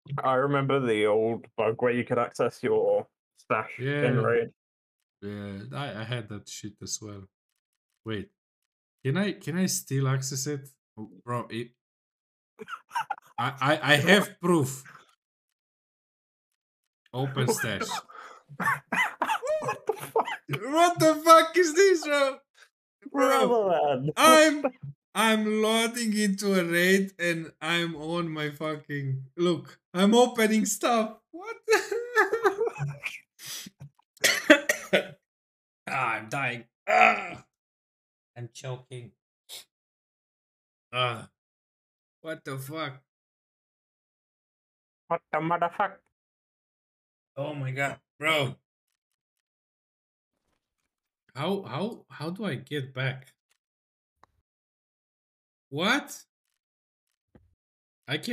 I remember the old bug where you could access your stash in Yeah, raid. yeah. I had that shit as well. Wait, can I still access it, oh, bro? I have proof. Open stash. What the fuck? What the fuck is this, bro? Brother man. I'm loading into a raid and I'm on my fucking look. I'm opening stuff. What? I'm dying. I'm choking. Ah, what the fuck? What the motherfucker? Oh my god, bro. How do I get back? What? I can't